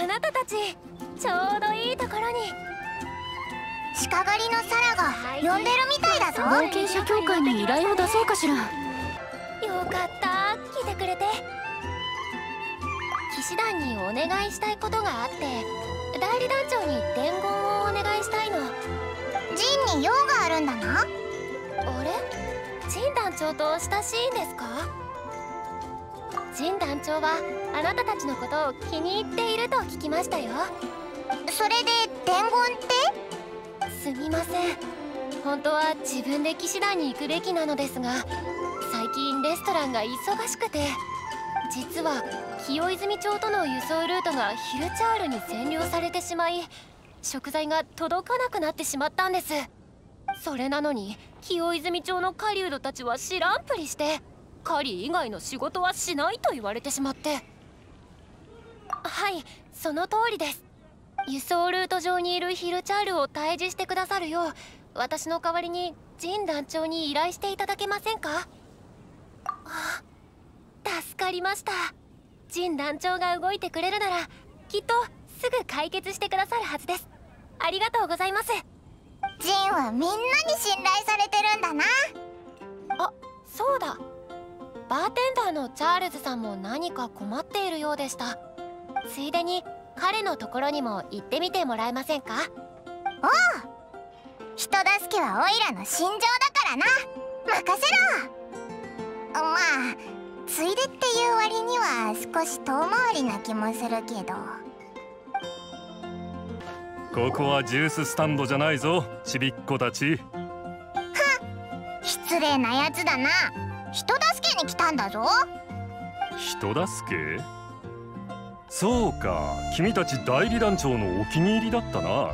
あなたたちちょうどいいところに。 鹿狩りのサラが呼んでるみたいだぞ。 冒険者協会に依頼を出そうかしら。 よかった、来てくれて。騎士団にお願いしたいことがあって、代理団長に伝言をお願いしたいの。 ジンに用があるんだな。 あれ、ジン団長と親しいんですか？ジン団長はあなたたちのことを気に入っていると聞きましたよ。 それで伝言って？ すみません、本当は自分で騎士団に行くべきなのですが、最近レストランが忙しくて、実は清泉町との輸送ルートがヒルチャールに占領されてしまい、食材が届かなくなってしまったんです。それなのに清泉町の狩人たちは知らんぷりして、狩り以外の仕事はしないと言われてしまって。はい、その通りです。輸送ルート上にいるヒルチャールを退治してくださるよう、私の代わりにジン団長に依頼していただけませんか？あ、助かりました。ジン団長が動いてくれるなら、きっとすぐ解決してくださるはずです。ありがとうございます。 ジンはみんなに信頼されてるんだな。 あ、そうだ。バーテンダーのチャールズさんも何か困っているようでした。ついでに彼のところにも行ってみてもらえませんか？ おう、人助けはオイラの信条だからな。任せろ。まあついでっていう割には少し遠回りな気もするけど。 ここはジューススタンドじゃないぞ、ちびっ子たち。 はっ、失礼なやつだな。人助けに来たんだぞ。 人助け？そうか、君たち代理団長のお気に入りだったな。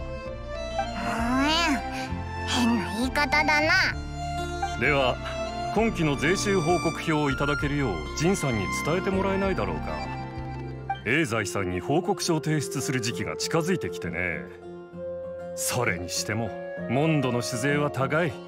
変な言い方だな。 では今期の税収報告表をいただけるようジンさんに伝えてもらえないだろうか。エーザイさんに報告書を提出する時期が近づいてきてね。それにしてもモンドの酒税は高い。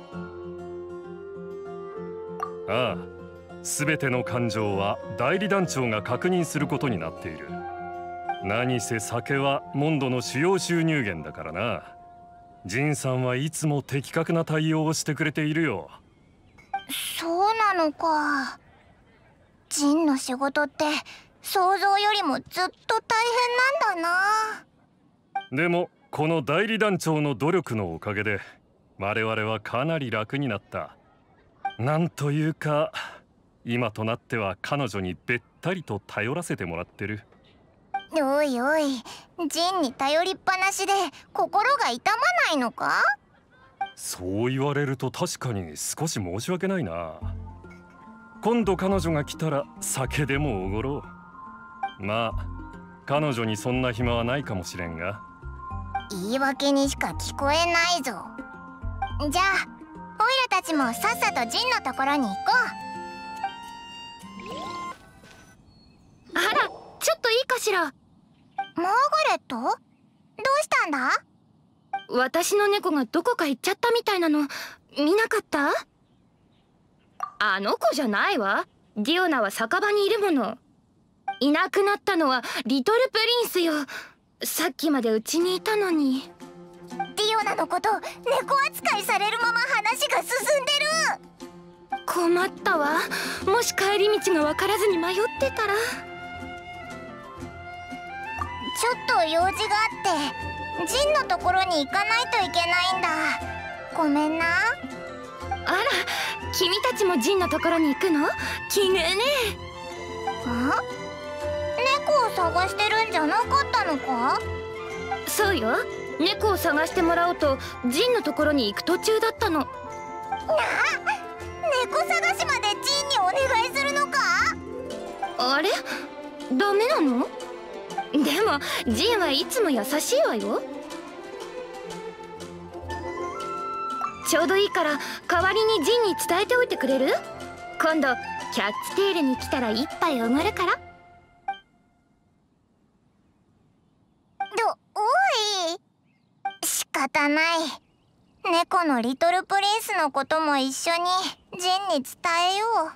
ああ、全ての勘定は代理団長が確認することになっている。何せ酒はモンドの主要収入源だからな。ジンさんはいつも的確な対応をしてくれているよ。 そうなのか。ジンの仕事って想像よりもずっと大変なんだな。 でもこの代理団長の努力のおかげで我々はかなり楽になった。なんというか今となっては彼女にべったりと頼らせてもらってる。 おいおい、ジンに頼りっぱなしで心が痛まないのか？ そう言われると確かに少し申し訳ないな。今度彼女が来たら酒でもおごろう。まあ彼女にそんな暇はないかもしれんが。 言い訳にしか聞こえないぞ。じゃあオイラたちもさっさとジンのところに行こあら、ちょっといいかしら。 う。マーガレット？どうしたんだ？ 私の猫がどこか行っちゃったみたいなの見なかった？あの子じゃないわ。ディオナは酒場にいるもの。いなくなったのはリトルプリンスよ。さっきまでうちにいたのに。 ディオナのこと猫扱いされるまま話が進んでる。 困ったわ。もし帰り道が分からずに迷ってたら。 ちょっと用事があってジンのところに行かないといけないんだ。ごめんな。 あら、君たちもジンのところに行くの？奇遇ね。 猫を探してるんじゃなかったのか？ そうよ。猫を探してもらおうとジンのところに行く途中だったの。 猫探しまでジンにお願いするのか？ あれ？ダメなの？でもジンはいつも優しいわよ。ちょうどいいから代わりにジンに伝えておいてくれる？今度キャッツテールに来たら一杯おごるから。 おい、仕方ない。猫のリトルプリンスのことも一緒にジンに伝えよう。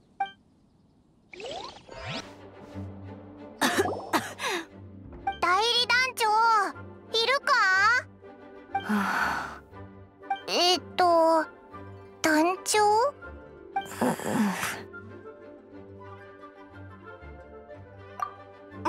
代理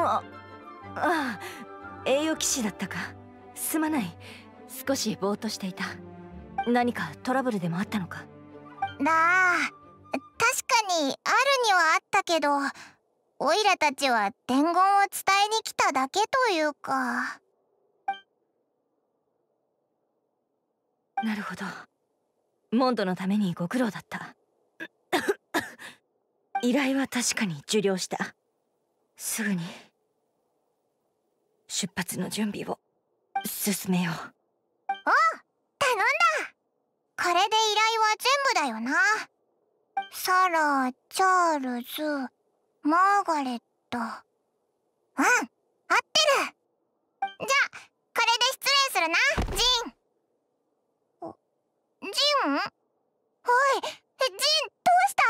ああ、栄誉騎士だったか。すまない、少しぼーっとしていた。何かトラブルでもあったのか？ 確かにあるにはあったけど、オイラたちは伝言を伝えに来ただけというか。 なるほど。モンドのためにご苦労だった。依頼は確かに受領した。すぐに出発の準備を進めよう。 おう、頼んだ。これで依頼は全部だよな。サラ、チャールズ、マーガレット。合ってる。じゃあこれで失礼するな、ジン。ジン？おい、ジン、どうした？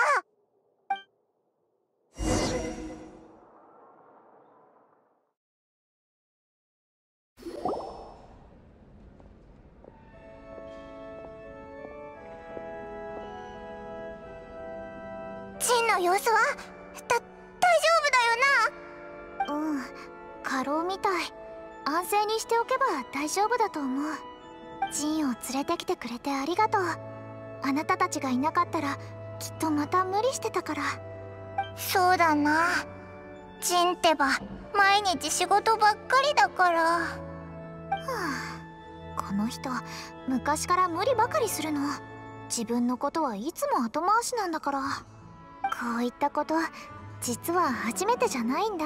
ジンの様子は大丈夫だよな？うん、過労みたい。安静にしておけば大丈夫だと思う。ジンを連れてきてくれてありがとう。あなたたちがいなかったらきっとまた無理してたから。そうだな、ジンってば毎日仕事ばっかりだから。はあ、この人昔から無理ばかりするの。自分のことはいつも後回しなんだから。こういったこと実は初めてじゃないんだ。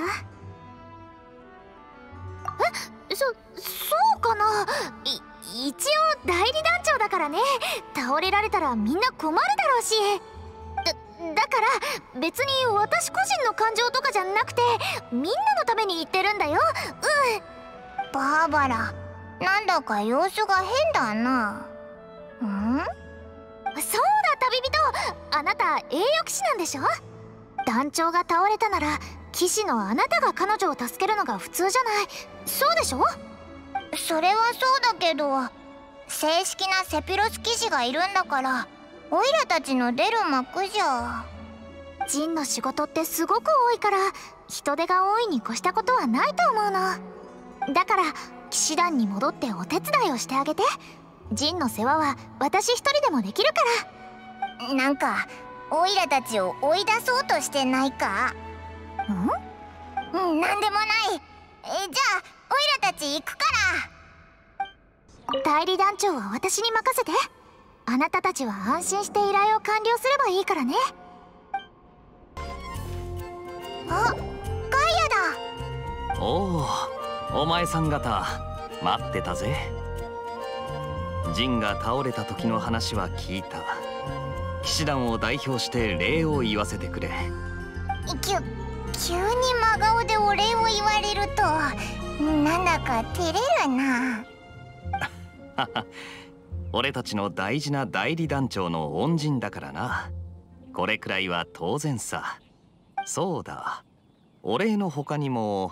そうかな。一応代理団長だからね。倒れられたらみんな困るだろうし。だから別に私個人の感情とかじゃなくて、みんなのために言ってるんだよ。うん。バーバラ、なんだか様子が変だな。そうだ旅人、あなた栄誉騎士なんでしょ？団長が倒れたなら騎士のあなたが彼女を助けるのが普通じゃない？そうでしょ？それはそうだけど、正式なセピロス騎士がいるんだから、オイラたちの出る幕じゃ。ジンの仕事ってすごく多いから、人手が多いに越したことはないと思うの。だから騎士団に戻ってお手伝いをしてあげて。ジンの世話は私一人でもできるから。なんかオイラたちを追い出そうとしてないか？なんでもない。じゃあオイラたち行くから。代理団長は私に任せて。あなたたちは安心して依頼を完了すればいいからね。あ、ガイアだ。 おお、お前さん方待ってたぜ。ジンが倒れた時の話は聞いた。騎士団を代表して礼を言わせてくれ。急に真顔でお礼を言われるとなんだか照れるな。俺たちの大事な代理団長の恩人だからな。これくらいは当然さ。そうだ、お礼の他にも。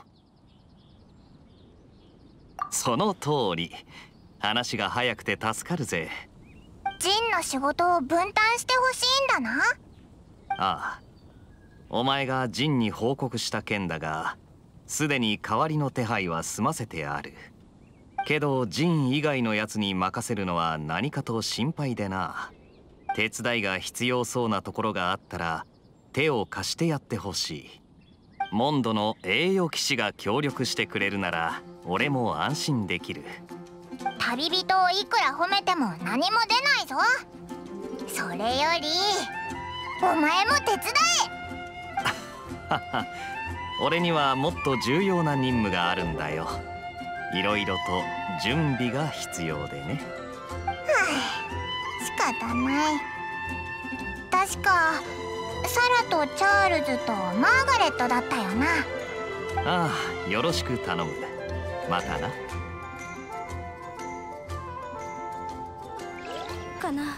その通り、話が早くて助かるぜ。 ジンの仕事を分担してほしいんだな。 ああ、お前がジンに報告した件だが、すでに代わりの手配は済ませてある。けどジン以外のやつに任せるのは何かと心配でな。手伝いが必要そうなところがあったら手を貸してやってほしい。モンドの栄誉騎士が協力してくれるなら俺も安心できる。 旅人をいくら褒めても何も出ないぞ。それよりお前も手伝え。俺にはもっと重要な任務があるんだよ。いろいろと準備が必要でね。 仕方ない。確かサラとチャールズとマーガレットだったよな。 ああ、よろしく頼む。またな。 かな。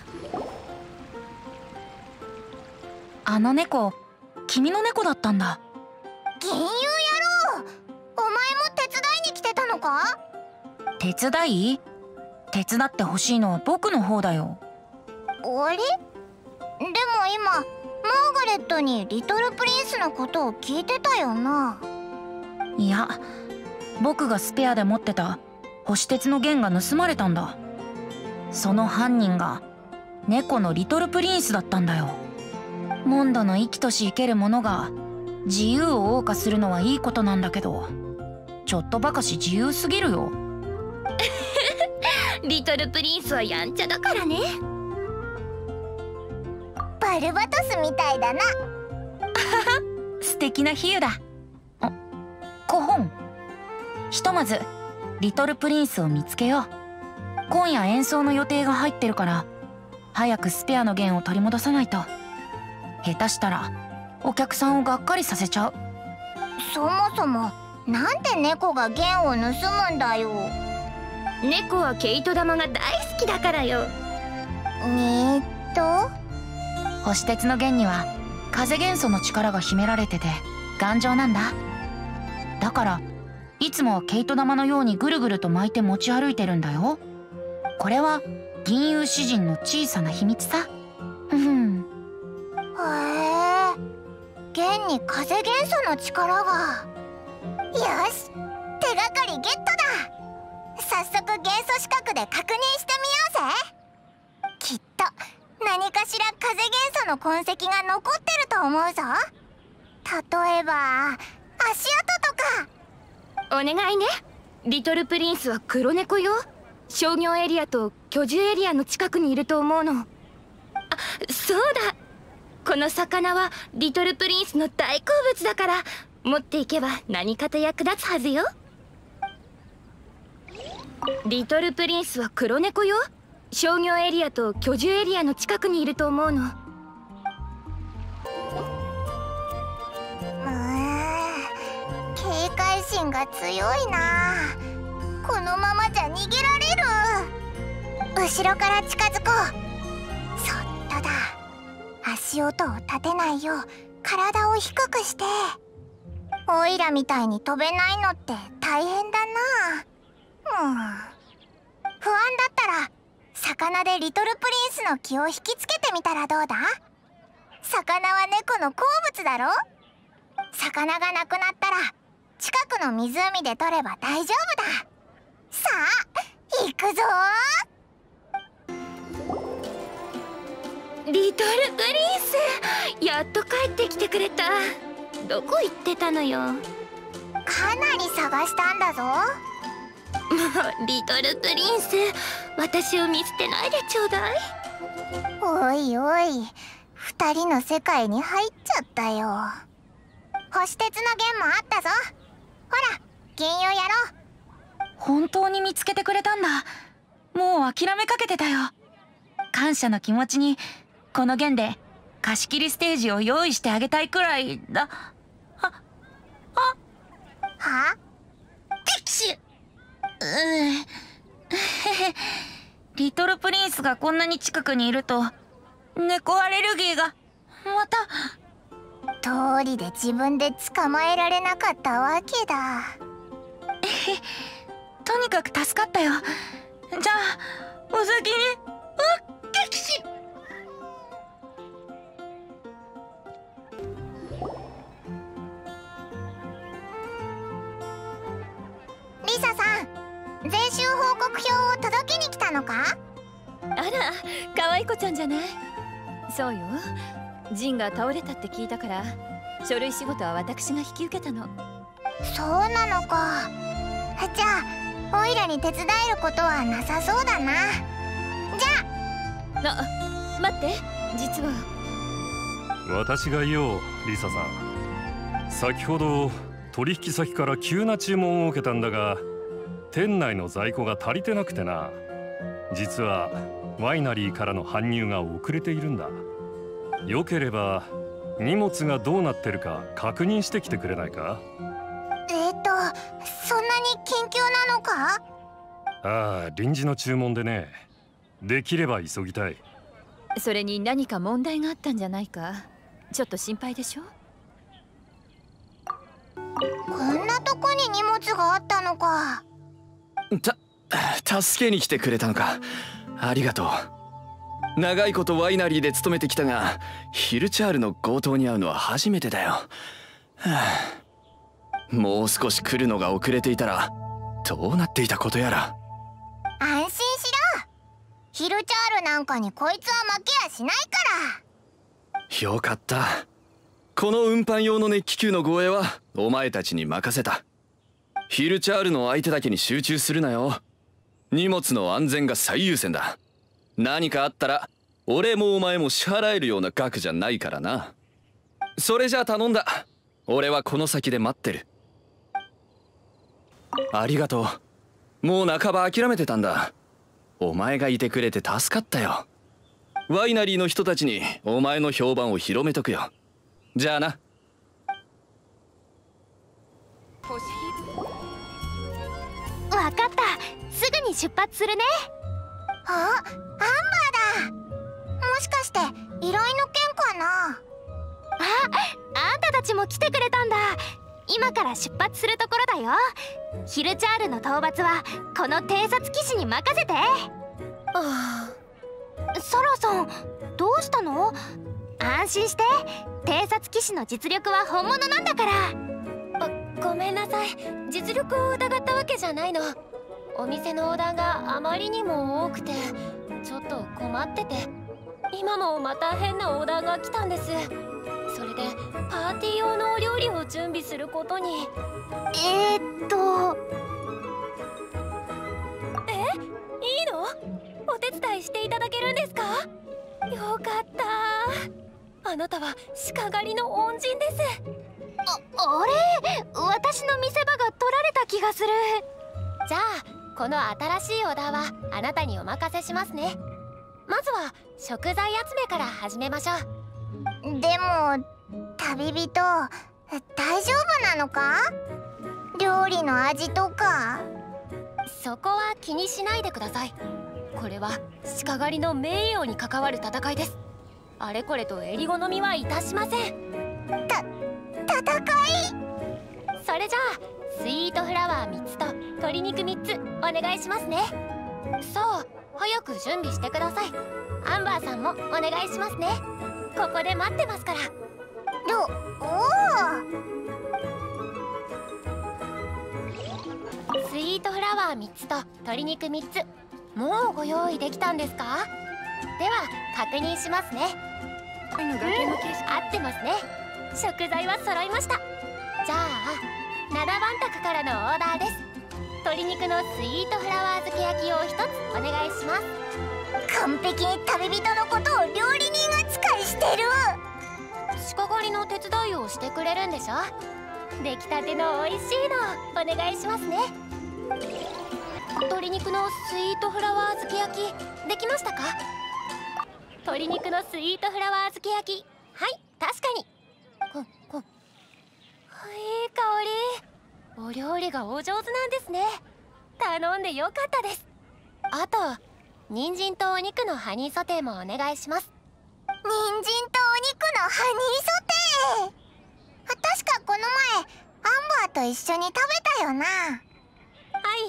あの猫、君の猫だったんだ。 銀融野郎、お前も手伝いに来てたのか？ 手伝い？手伝ってほしいのは僕の方だよ。 あれ？でも今マーガレットにリトルプリンスのことを聞いてたよな。 いや、僕がスペアで持ってた星鉄の弦が盗まれたんだ。その犯人が猫のリトルプリンスだったんだよ。モンドの生きとし生けるものが自由を謳歌するのはいいことなんだけど、ちょっとばかし自由すぎるよ。 リトルプリンスはやんちゃだからね。 バルバトスみたいだな。 素敵な比喩だ。コホン、ひとまずリトルプリンスを見つけよう。今夜演奏の予定が入ってるから、早くスペアの弦を取り戻さないと。下手したらお客さんをがっかりさせちゃう。 そもそもなんで猫が弦を盗むんだよ。 猫は毛糸玉が大好きだからよ。 星鉄の弦には風元素の力が秘められてて頑丈なんだ。だからいつも毛糸玉のようにぐるぐると巻いて持ち歩いてるんだよ。これは銀融詩人の小さな秘密さ。へえ、弦に風元素の力が。よし、手がかりゲットだ。早速元素視覚で確認してみようぜ。きっと何かしら風元素の痕跡が残ってると思うぞ。例えば足跡とか。 お願いね。リトルプリンスは黒猫よ。商業エリアと居住エリアの近くにいると思うの。あ、そうだ、この魚はリトルプリンスの大好物だから、持っていけば何かと役立つはずよ。リトルプリンスは黒猫よ。商業エリアと居住エリアの近くにいると思うの。 警戒心が強いな。このままじゃ逃げられる。後ろから近づこう。そっとだ。足音を立てないよう体を低くして。オイラみたいに飛べないのって大変だな。不安だったら魚でリトルプリンスの気を引きつけてみたらどうだ。魚は猫の好物だろ。魚がなくなったら近くの湖で取れば大丈夫だ。さあ行くぞ。 リトルプリンス、やっと帰ってきてくれた。どこ行ってたのよ。 かなり探したんだぞ。 もうリトルプリンス、私を見捨てないでちょうだい。 おいおい、二人の世界に入っちゃったよ。星鉄の弦もあったぞ。ほら、銀融やろう。 本当に見つけてくれたんだ。もう諦めかけてたよ。感謝の気持ちにこの弦で貸し切りステージを用意してあげたいくらいだ。 は？ 敵手。リトルプリンスがこんなに近くにいると猫アレルギーがまた。 通りで自分で捕まえられなかったわけだ。 とにかく助かったよ。じゃあお先に。敵手。 リサさん、税収報告表を届けに来たのか？ あら、可愛い子ちゃんじゃない。そうよ、ジンが倒れたって聞いたから書類仕事は私が引き受けたの。 そうなのか。じゃあオイラに手伝えることはなさそうだな。じゃあ、待って、実は私が言おう。リサさん、先ほど取引先から急な注文を受けたんだが、店内の在庫が足りてなくてな。実はワイナリーからの搬入が遅れているんだ。よければ荷物がどうなってるか確認してきてくれないか？ そんなに緊急なのか？ ああ、臨時の注文でね。できれば急ぎたい。 それに何か問題があったんじゃないか。ちょっと心配でしょ。 こんなとこに荷物があったのか。 助けに来てくれたのか。ありがとう。長いことワイナリーで勤めてきたが、ヒルチャールの強盗に会うのは初めてだよ。 もう少し来るのが遅れていたらどうなっていたことやら。 安心しろ。ヒルチャールなんかにこいつは負けやしないから。 よかった。この運搬用の熱気球の護衛はお前たちに任せた。ヒルチャールの相手だけに集中するなよ。荷物の安全が最優先だ。何かあったら俺もお前も支払えるような額じゃないからな。それじゃあ頼んだ。俺はこの先で待ってる。ありがとう。もう半ば諦めてたんだ。お前がいてくれて助かったよ。ワイナリーの人たちにお前の評判を広めとくよ。じゃあな。 わかった。すぐに出発するね。 あ、アンバーだ。もしかして依頼の件かな。 あんたたちも来てくれたんだ。今から出発するところだよ。ヒルチャールの討伐はこの偵察騎士に任せて。ソロさん、どうしたの？安心して。偵察騎士の実力は本物なんだから。ごめんなさい。実力を疑ったわけじゃないの。お店のオーダーがあまりにも多くてちょっと困ってて、今もまた変なオーダーが来たんです。それでパーティー用のお料理を準備することに。いいの？お手伝いしていただけるんですか？よかった。あなたは鹿狩りの恩人です。あれ？私の見せ場が取られた気がする。じゃあこの新しいオーダーはあなたにお任せしますね。まずは食材集めから始めましょう。 でも旅人、大丈夫なのか？料理の味とか。 そこは気にしないでください。これは鹿狩りの名誉に関わる戦いです。あれこれと襟好みはいたしません。 戦い？ それじゃあスイートフラワー3つと鶏肉3つお願いしますね。さあ早く準備してください。アンバーさんもお願いしますね。ここで待ってますから。スイートフラワー3つと鶏肉3つ、もうご用意できたんですか？では確認しますね。合ってますね。食材は揃いました。じゃあ7番宅からのオーダーです。鶏肉のスイートフラワー漬け焼きを1つお願いします。 完璧に旅人のことを料理人扱いしてる。 鹿狩りの手伝いをしてくれるんでしょ？出来たての美味しいのお願いしますね。鶏肉のスイートフラワー漬け焼きできましたか？鶏肉のスイートフラワー漬け焼き、はい、確かに。いい香り。お料理がお上手なんですね。頼んでよかったです。あと人参とお肉のハニーソテーもお願いします。 人参とお肉のハニーソテー。確かこの前アンバーと一緒に食べたよな。 はい、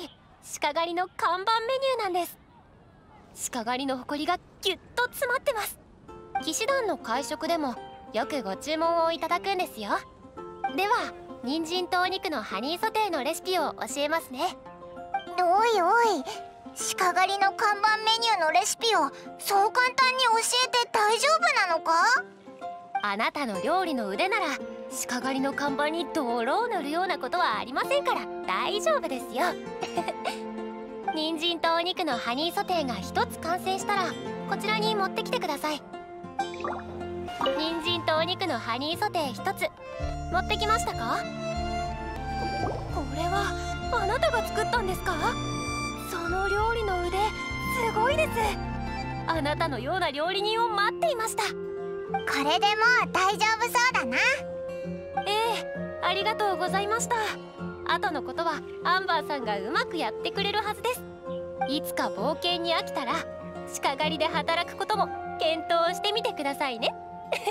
鹿狩りの看板メニューなんです。鹿狩りの誇りがぎゅっと詰まってます。騎士団の会食でもよくご注文をいただくんですよ。では人参とお肉のハニーソテーのレシピを教えますね。 おいおい、鹿狩りの看板メニューのレシピをそう簡単に教えて大丈夫なのか？ あなたの料理の腕なら鹿狩りの看板に泥を塗るようなことはありませんから大丈夫ですよ。人参とお肉のハニーソテーが1つ完成したらこちらに持ってきてください。人参とお肉のハニーソテー1つ持ってきましたか？これはあなたが作ったんですか？その料理の腕すごいです。あなたのような料理人を待っていました。 これでもう大丈夫そうだな。 ええ、ありがとうございました。後のことはアンバーさんがうまくやってくれるはずです。いつか冒険に飽きたら鹿狩りで働くことも検討してみてくださいね。よ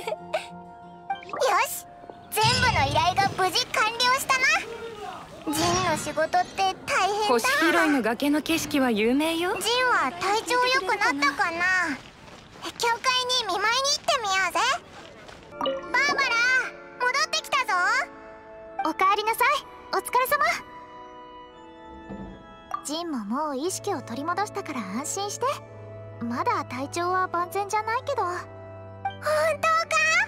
し、全部の依頼が無事完了したな。ジンの仕事って大変だ。 星拾いの崖の景色は有名よ。 ジンは体調良くなったかな？教会に見舞いに行ってみようぜ。バーバラ、戻ってきたぞ。 おかえりなさい。 ジンももう意識を取り戻したから安心して。まだ体調は万全じゃないけど。本当か？よか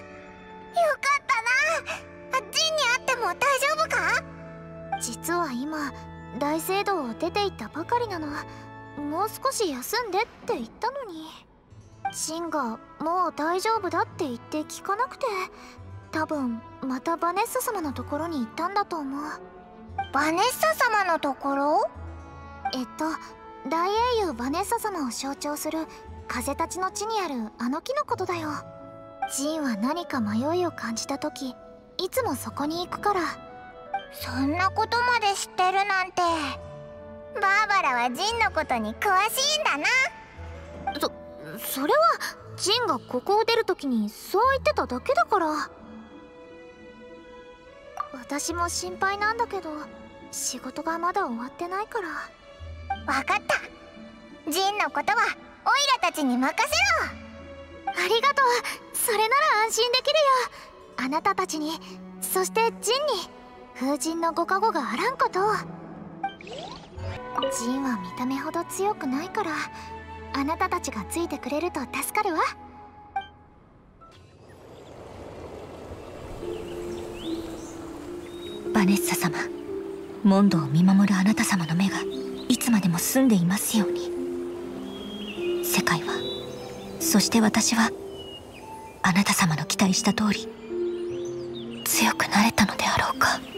ったな。ジンに会っても大丈夫か？実は今大聖堂を出て行ったばかりなの。もう少し休んでって言ったのに、ジンがもう大丈夫だって言って聞かなくて、多分またバネッサ様のところに行ったんだと思う。バネッサ様のところ？大英雄バネッサ様を象徴する風たちの地にあるあの木のことだよ。ジンは何か迷いを感じた時、いつもそこに行くから。そんなことまで知ってるなんて。バーバラはジンのことに詳しいんだな。それはジンがここを出る時にそう言ってただけだから。私も心配なんだけど、仕事がまだ終わってないから。分かった。ジンのことはオイラたちに任せろ。ありがとう。それなら安心できるよ。あなたたちに、そしてジンに風神のご加護があらんことを。ジンは見た目ほど強くないから、あなたたちがついてくれると助かるわ。 バネッサ様、モンドを見守るあなた様の目がいつまでも澄んでいますように。世界は、そして私はあなた様の期待した通り強くなれたのであろうか。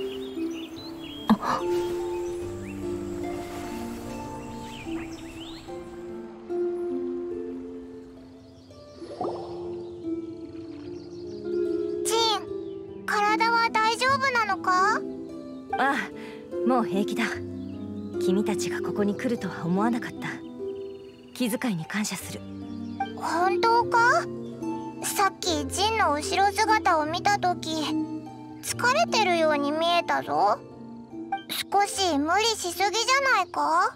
ジン、体は大丈夫なのか？ ああ、もう平気だ。君たちがここに来るとは思わなかった。気遣いに感謝する。 本当か？さっきジンの後ろ姿を見た時、疲れてるように見えたぞ。少し無理しすぎじゃないか？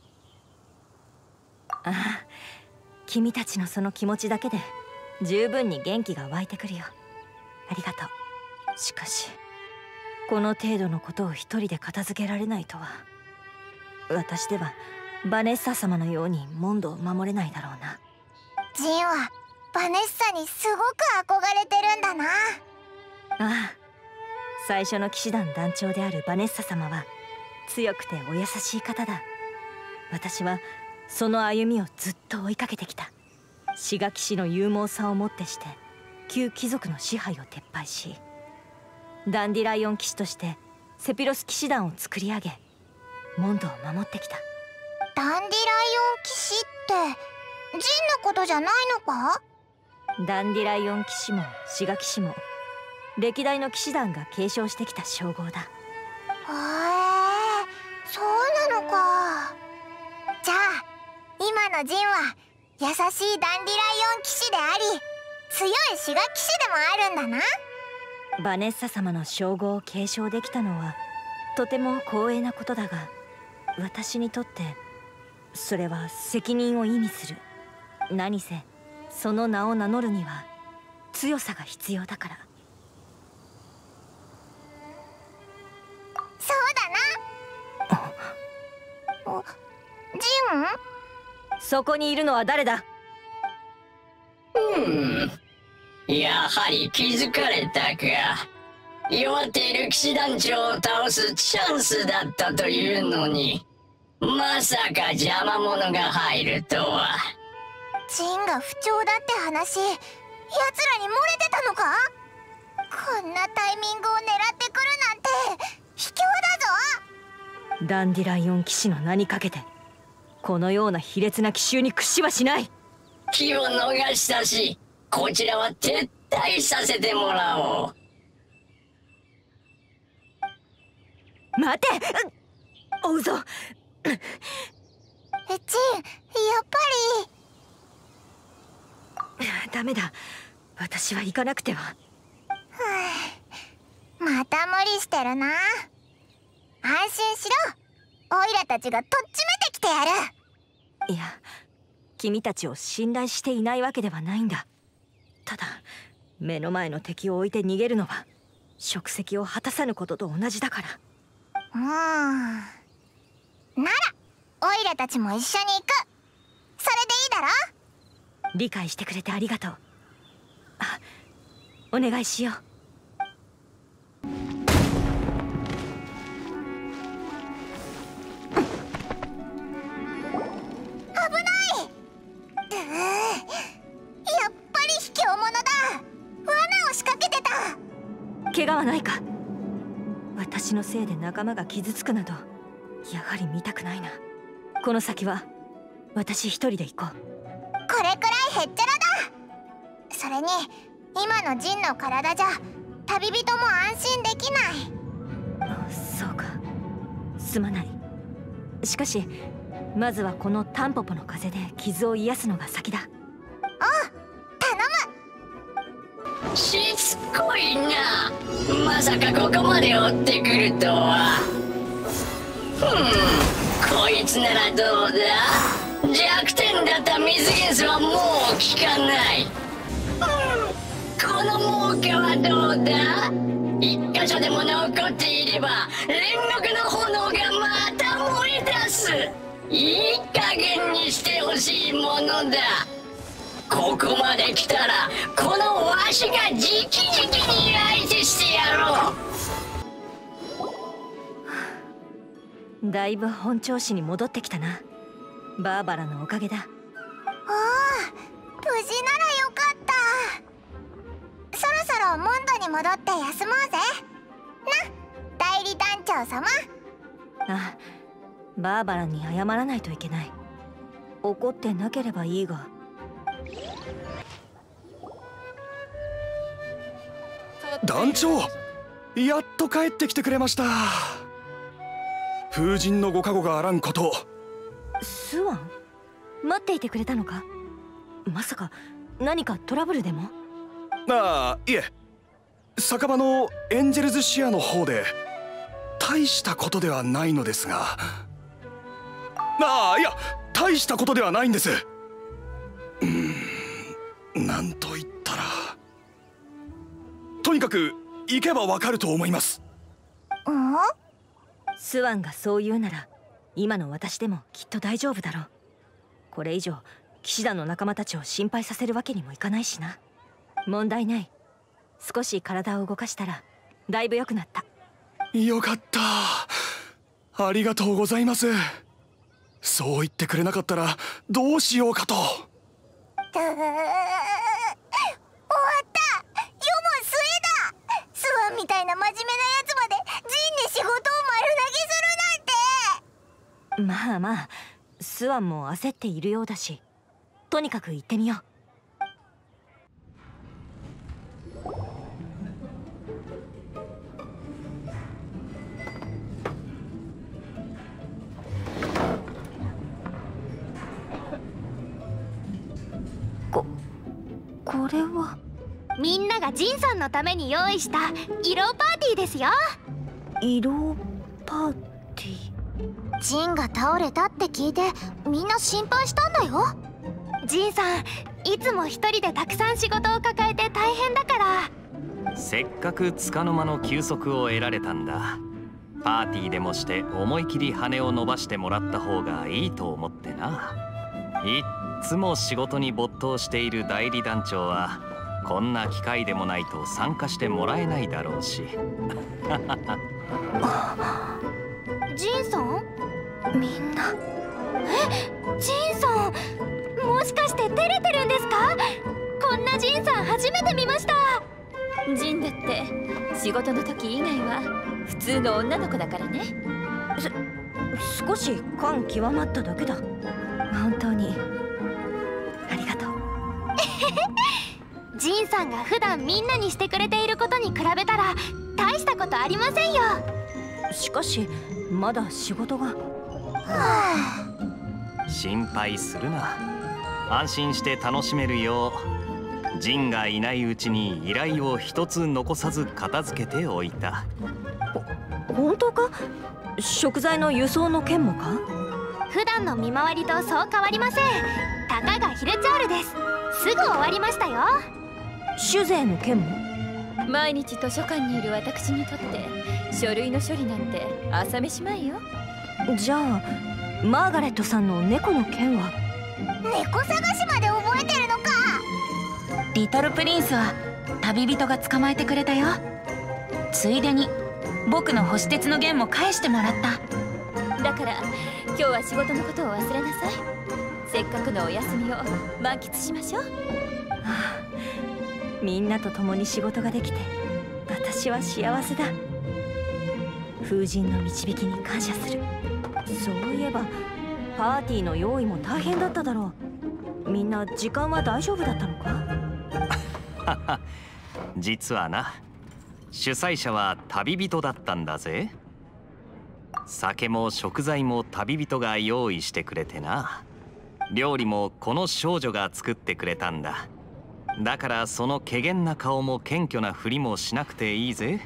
ああ、君たちのその気持ちだけで十分に元気が湧いてくるよ。ありがとう。しかしこの程度のことを一人で片付けられないとは。私ではバネッサ様のようにモンドを守れないだろうな。 ジンはバネッサにすごく憧れてるんだな。 ああ、最初の騎士団団長であるバネッサ様は強くてお優しい方だ。私はその歩みをずっと追いかけてきた。志賀騎士の勇猛さをもってして旧貴族の支配を撤廃し、ダンディライオン騎士としてセピロス騎士団を作り上げ、モンドを守ってきた。 ダンディライオン騎士ってジンのことじゃないのか？ ダンディライオン騎士も志賀騎士も歴代の騎士団が継承してきた称号だ。 へえ、そうなのか。じゃあ今のジンは優しいダンディライオン騎士であり、強い志賀騎士でもあるんだな。 バネッサ様の称号を継承できたのはとても光栄なことだが、私にとってそれは責任を意味する。何せその名を名乗るには強さが必要だから。 そうだな。ジン？ そこにいるのは誰だ？ やはり気づかれたか。弱っている騎士団長を倒すチャンスだったというのに、まさか邪魔者が入るとは。 ジンが不調だって話、奴らに漏れてたのか？こんなタイミングを狙ってくるなんて卑怯だぞ。 ダンディライオン騎士の名にかけてこのような卑劣な奇襲に屈しはしない。 気を逃したし、こちらは撤退させてもらおう。 待て！追うぞ。 ジン、やっぱり。 ダメだ、私は行かなくては。 また無理してるな。安心しろ。オイラたちがとっちめてきてやる。 いや、君たちを信頼していないわけではないんだ。ただ目の前の敵を置いて逃げるのは職責を果たさぬことと同じだから。 ならオイラたちも一緒に行く。それでいいだろ。 理解してくれてありがとう。あ、お願いしよう。 やっぱり卑怯者だ。罠を仕掛けてた。 怪我はないか。私のせいで仲間が傷つくなどやはり見たくないな。この先は私一人で行こう。 これくらいへっちゃらだ。それに今のジンの体じゃ旅人も安心できない。 あ、そうか。すまない。しかしまずはこのタンポポの風で傷を癒すのが先だ。 しつこいな。まさかここまで追ってくるとは。こいつならどうだ。弱点だった水元素はもう効かない。この猛火はどうだ。一箇所でも残っていれば煉獄の炎がまた燃え出す。いい加減にしてほしいものだ。ここまで来たらこのわしが直々に相手してやろう。だいぶ本調子に戻ってきたな。バーバラのおかげだ。 おお、無事ならよかった。そろそろモンドに戻って休もうぜ。な、代理団長様。 あ、バーバラに謝らないといけない。怒ってなければいいが。 団長、やっと帰ってきてくれました。風神のご加護があらんこと。 スワン、待っていてくれたのか。まさか何かトラブルでも。 ああ、いえ、酒場のエンジェルズシアの方で大したことではないのですが。ああ、いや、大したことではないんです。なんと言ったら、とにかく行けばわかると思います。 スワンがそう言うなら今の私でもきっと大丈夫だろう。これ以上騎士団の仲間たちを心配させるわけにもいかないしな。問題ない。少し体を動かしたらだいぶ良くなった。 よかった。ありがとうございます。そう言ってくれなかったらどうしようかと。 終わった。世も末だ。スワンみたいな真面目なやつまでジンに仕事を丸投げするなんて。 まあまあ、スワンも焦っているようだし、とにかく行ってみよう。これはみんながジンさんのために用意した色パーティーですよ。 色パーティー。 ジンが倒れたって聞いてみんな心配したんだよ。 ジンさん、いつも一人でたくさん仕事を抱えて大変だから。 せっかく束の間の休息を得られたんだ。パーティーでもして思い切り羽を伸ばしてもらった方がいいと思ってな。いっつも仕事に没頭している代理団長はこんな機会でもないと参加してもらえないだろうし。 ジンさん、みんな。ジンさん、もしかして照れてるんですか？こんなジンさん初めて見ました。 ジンだって仕事の時以外は普通の女の子だからね。 少し感極まっただけだ。本当にありがとう。 ジンさんが普段みんなにしてくれていることに比べたら大したことありませんよ。 しかしまだ仕事が。 心配するな。安心して楽しめるようジンがいないうちに依頼を一つ残さず片付けておいた。 本当か？食材の輸送の件もか？ 普段の見回りとそう変わりません。たかがヒルチャールです。すぐ終わりましたよ。 酒税の件も？ 毎日図書館にいる私にとって書類の処理なんて朝飯前よ。 じゃあマーガレットさんの猫の件は？ 猫探しまで覚えてるのか。 リトルプリンスは旅人が捕まえてくれたよ。ついでに僕の星鉄の弦も返してもらった。 だから今日は仕事のことを忘れなさい。せっかくのお休みを満喫しましょう。 みんなと共に仕事ができて私は幸せだ。風神の導きに感謝する。そういえばパーティーの用意も大変だっただろう。みんな時間は大丈夫だったのか？ 実はな、主催者は旅人だったんだぜ。酒も食材も旅人が用意してくれてな。料理もこの少女が作ってくれたんだ。だからその怪訝な顔も謙虚なふりもしなくていいぜ。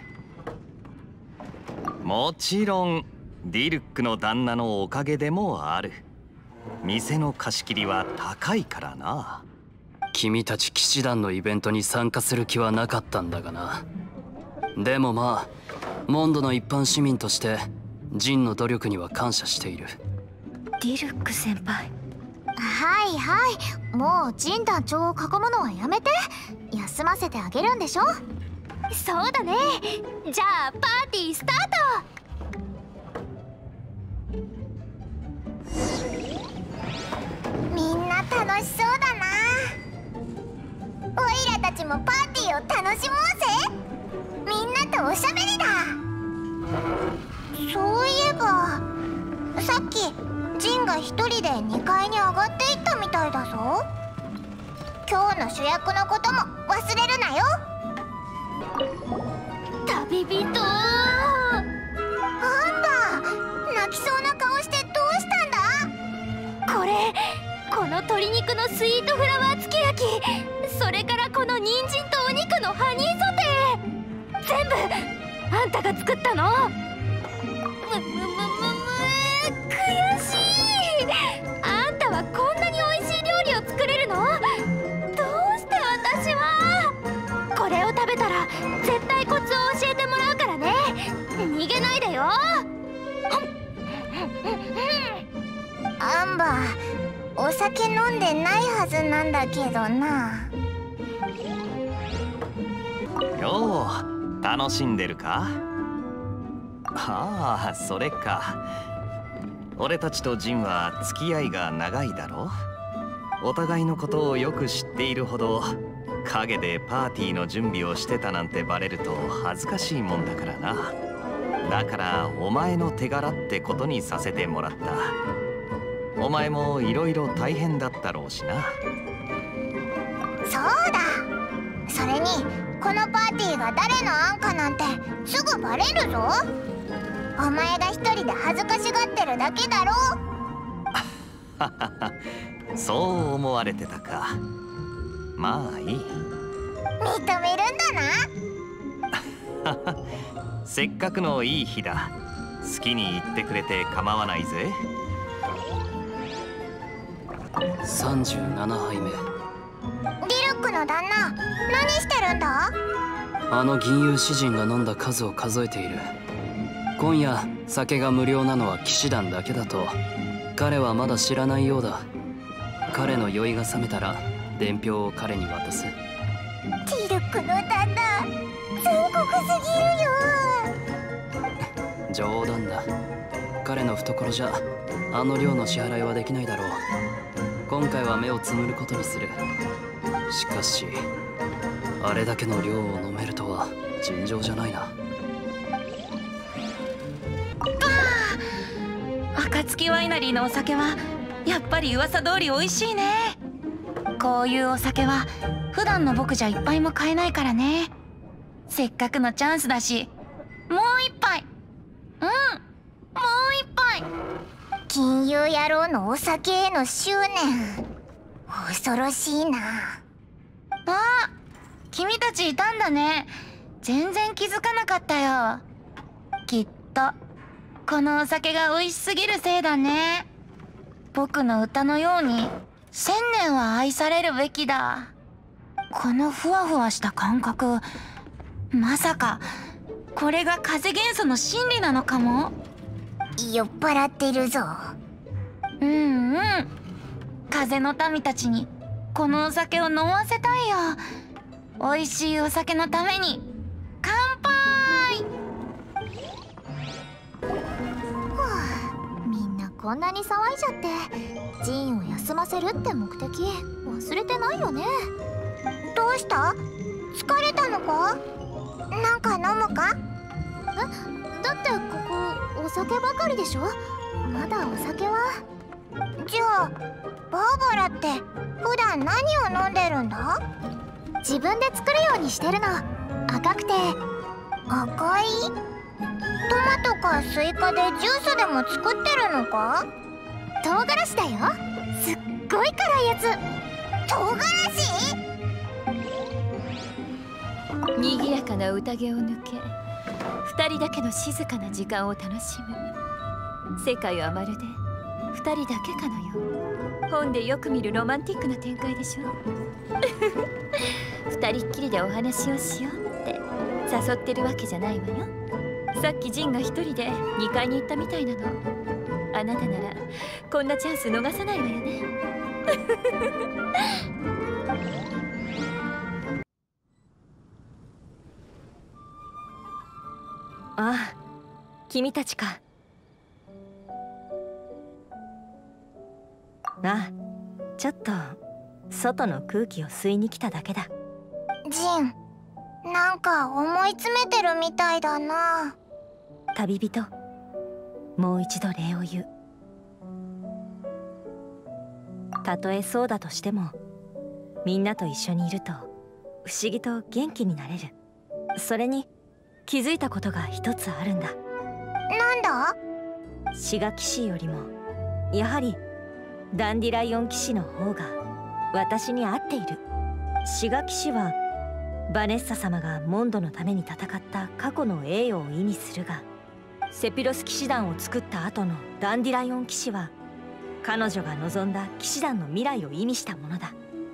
もちろんディルックの旦那のおかげでもある。店の貸し切りは高いからな。 君たち騎士団のイベントに参加する気はなかったんだがな。でもまあモンドの一般市民としてジンの努力には感謝している。 ディルック先輩。 はいはい、もうジン団長を囲むのはやめて。休ませてあげるんでしょ。 そうだね。じゃあパーティースタート。みんな楽しそうだな。オイラたちもパーティーを楽しもうぜ。みんなとおしゃべりだ。そういえばさっきジンが一人で2階に上がっていったみたいだぞ。今日の主役のことも忘れるなよ。 旅人。 アンバー、泣きそうな顔してどうしたんだ。 この鶏肉のスイートフラワーつけ焼き、それからこの人参とお肉のハニーソテー、全部あんたが作ったの？悔しい。あんたはこんなに美味しい料理を作れるの？どうして私は？これを食べたら絶対コツを教えてもらうからね。逃げないでよ。 アンバー、お酒飲んでないはずなんだけどな。 よう、楽しんでるか？ああ、それか。俺たちとジンは付き合いが長いだろ。お互いのことをよく知っているほど陰でパーティーの準備をしてたなんてバレると恥ずかしいもんだからな。だからお前の手柄ってことにさせてもらった。お前もいろいろ大変だったろうしな。 そうだ。それにこのパーティーが誰の案かなんてすぐバレるぞ。お前が一人で恥ずかしがってるだけだろ。 そう思われてたか。まあいい。 認めるんだな。せっかくのいい日だ。好きに言ってくれて構わないぜ。 37杯目。 ディルックの旦那、何してるんだ？ あの銀融詩人が飲んだ数を数えている。今夜酒が無料なのは騎士団だけだと彼はまだ知らないようだ。彼の酔いが覚めたら伝票を彼に渡す。 ディルックの旦那、残酷すぎるよ。 冗談だ。彼の懐じゃあの量の支払いはできないだろう。今回は目をつむることにする。しかしあれだけの量を飲めるとは尋常じゃないな。 暁ワイナリーのお酒はやっぱり噂通り美味しいね。こういうお酒は普段の僕じゃ一杯も買えないからね。せっかくのチャンスだし、もう一杯。もう一杯。 金融野郎のお酒への執念、恐ろしいな。 あ、君たちいたんだね。全然気づかなかったよ。きっとこのお酒が美味しすぎるせいだね。僕の歌のように1000年は愛されるべきだ。このふわふわした感覚、まさかこれが風元素の真理なのかも。 酔っ払ってるぞ。 うんうん。風の民たちにこのお酒を飲ませたいよ。美味しいお酒のために乾杯。 みんなこんなに騒いじゃってジンを休ませるって目的忘れてないよね。どうした？疲れたのか？なんか飲むか？だってここお酒ばかりでしょ。まだお酒は。じゃあバーバラって普段何を飲んでるんだ？自分で作るようにしてるの。赤くて赤い？トマトかスイカでジュースでも作ってるのか？唐辛子だよ。すっごい辛いやつ。唐辛子？ 賑やかな宴を抜け2人だけの静かな時間を楽しむ。世界はまるで2人だけかのよう。本でよく見るロマンティックな展開でしょ。2人っきりでお話をしようって誘ってるわけじゃないわよ。さっきジンが1人で2階に行ったみたいなの。あなたならこんなチャンス逃さないわよね。 ああ、君たちか。ああ、ちょっと外の空気を吸いに来ただけだ。 ジン、なんか思い詰めてるみたいだな。 旅人、もう一度礼を言う。たとえそうだとしても、みんなと一緒にいると不思議と元気になれる。それに気づいたことが一つあるんだ。 なんだ？ シガ騎士よりもやはりダンディライオン騎士の方が私に合っている。シガ騎士はバネッサ様がモンドのために戦った過去の栄誉を意味するが、セピロス騎士団を作った後のダンディライオン騎士は彼女が望んだ騎士団の未来を意味したものだ。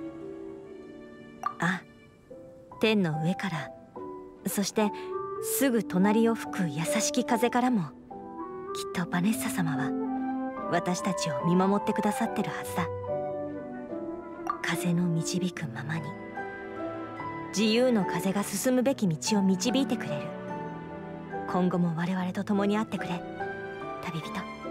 あ、天の上から、そしてすぐ隣を吹く優しき風からも、きっとバネッサ様は私たちを見守ってくださってるはずだ。風の導くままに、自由の風が進むべき道を導いてくれる。今後も我々と共にあってくれ、旅人。